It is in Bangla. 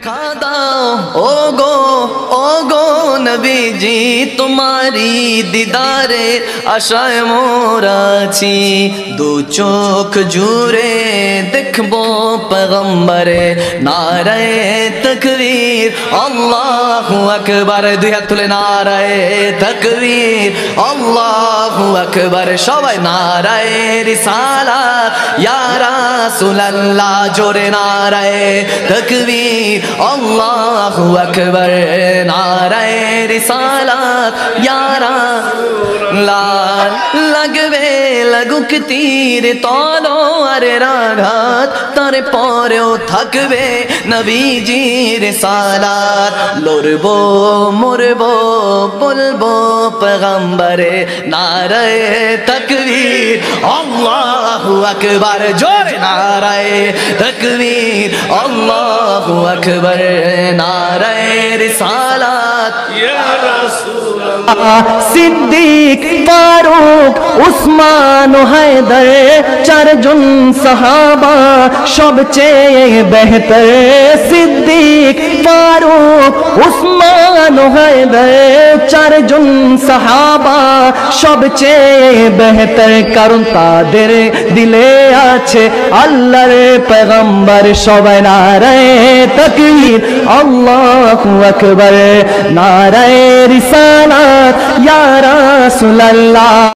দেখা দাও ও গো নবী জি তোমারি দিদারে আশায় মোরাছি দু চোখ জুড়ে দেখবো पैगंबरे नारे तकबीर अल्लाहु अकबर दुई हाथ तुले नारे तकबीर अल्लाहु अकबर सबाई नारे रिसालात या रासूलुल्लाह जोरे नारे तकबीर अल्लाहु अकबर नारे रिसालात या रासूलुल्लाह लगबे लगुक तीर तलोयार आघात तारे परेও থাকবে নবীজির রিসালাত লড়বো মরবো বলবো पैगंबरे नारे तकबीर अल्लाहु अकबर जोरे नारे तकबीर अल्लाहु अकबर नारे रिसालात या रसूल सिद्दीक फारूक उस्मान हैदर चारজন সাহাবা সবচেয়ে বেহতর সিদ্দিক ফারুক উসমান হায়দার চারজন সাহাবা সবচেয়ে বেহতর কারণ তাদের দিলে আছে আল্লাহর পয়গম্বর সবাই নারে তাকবীর আল্লাহু আকবার নারে রিসালাত ইয়া রাসূলুল্লাহ।